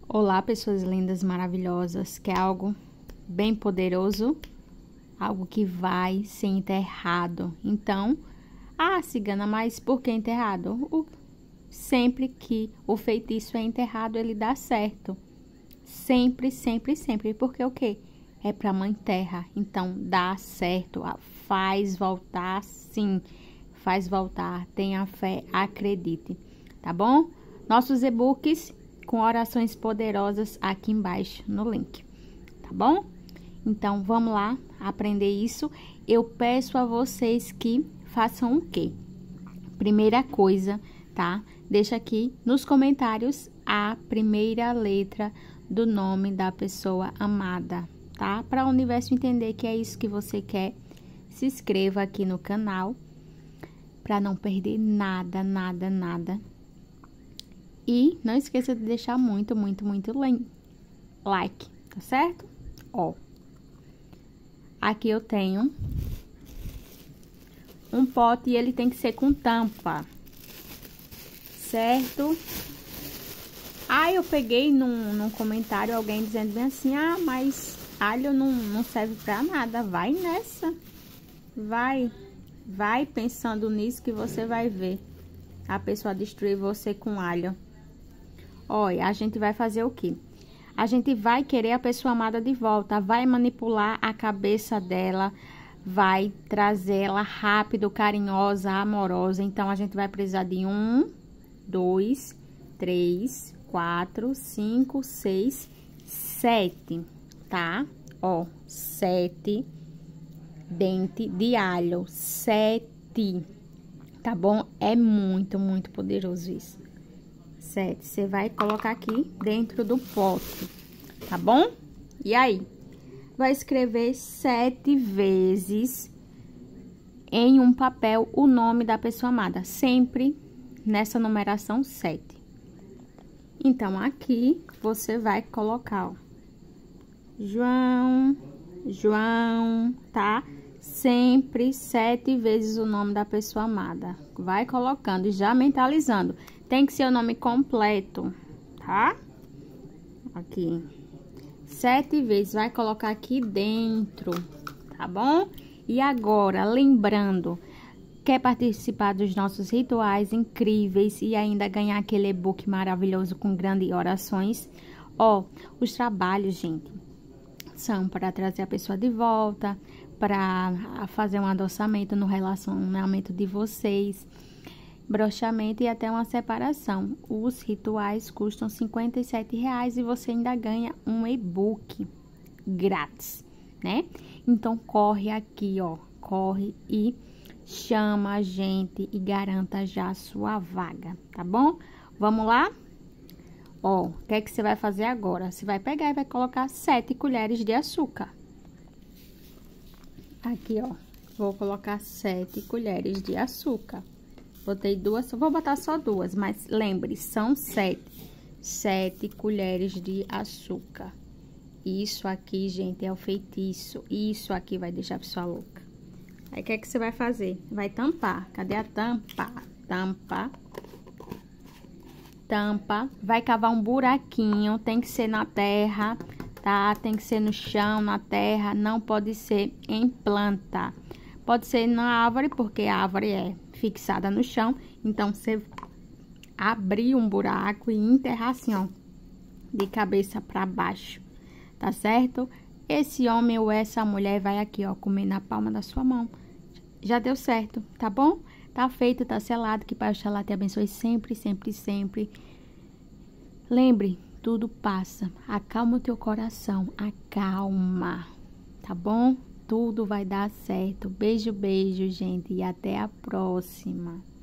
Olá, pessoas lindas, maravilhosas. Quer algo bem poderoso? Algo que vai ser enterrado. Então, cigana, mas por que enterrado? Sempre que o feitiço é enterrado, ele dá certo. Sempre, sempre, sempre. Porque o quê? É pra mãe terra. Então, dá certo. Faz voltar, sim. Faz voltar. Tenha fé, acredite. Tá bom? Nossos e-books com orações poderosas aqui embaixo no link, tá bom? Então, vamos lá aprender isso. Eu peço a vocês que façam o quê? Primeira coisa, tá? Deixa aqui nos comentários a primeira letra do nome da pessoa amada, tá? Para o universo entender que é isso que você quer. Se inscreva aqui no canal para não perder nada, nada, nada. E não esqueça de deixar muito like, tá certo? Ó, aqui eu tenho um pote e ele tem que ser com tampa, certo? Eu peguei num comentário alguém dizendo bem assim, mas alho não serve pra nada. Vai nessa, vai pensando nisso que você vai ver a pessoa destruir você com alho. Olha, a gente vai fazer o quê? A gente vai querer a pessoa amada de volta, vai manipular a cabeça dela, vai trazer ela rápido, carinhosa, amorosa. Então, a gente vai precisar de 1, 2, 3, 4, 5, 6, 7, tá? Ó, 7 dente de alho, 7, tá bom? É muito poderoso isso. 7, você vai colocar aqui dentro do pote, tá bom? E aí, vai escrever 7 vezes em um papel o nome da pessoa amada, sempre nessa numeração 7. Então, aqui você vai colocar, ó, João, tá? Sempre 7 vezes o nome da pessoa amada. Vai colocando e já mentalizando. Tem que ser o nome completo, tá? Aqui. 7 vezes. Vai colocar aqui dentro, tá bom? E agora, lembrando, quer participar dos nossos rituais incríveis e ainda ganhar aquele e-book maravilhoso com grandes orações? Ó, os trabalhos, gente, são para trazer a pessoa de volta, para fazer um adoçamento no relacionamento de vocês, brochamento e até uma separação. Os rituais custam R$ 57,00 e você ainda ganha um e-book grátis, né? Então, corre aqui, ó, corre e chama a gente e garanta já a sua vaga, tá bom? Vamos lá? Ó, o que é que você vai fazer agora? Você vai pegar e vai colocar 7 colheres de açúcar. Aqui, ó, vou colocar 7 colheres de açúcar. Botei 2, vou botar só 2, mas lembre, são 7. 7 colheres de açúcar. Isso aqui, gente, é o feitiço. Isso aqui vai deixar a pessoa louca. Aí, o que é que você vai fazer? Vai tampar. Cadê a tampa? Tampa. Vai cavar um buraquinho. Tem que ser na terra, tá? Tem que ser no chão, na terra. Não pode ser em planta. Pode ser na árvore, porque a árvore é fixada no chão. Então, você abrir um buraco e enterrar assim, ó, de cabeça pra baixo, tá certo? Esse homem ou essa mulher vai aqui, ó, comer na palma da sua mão. Já deu certo, tá bom? Tá feito, tá selado. Que Pai Oxalá te abençoe sempre, sempre, sempre. Lembre, tudo passa. Acalma o teu coração, acalma, tá bom? Tudo vai dar certo. Beijo, beijo, gente, e até a próxima.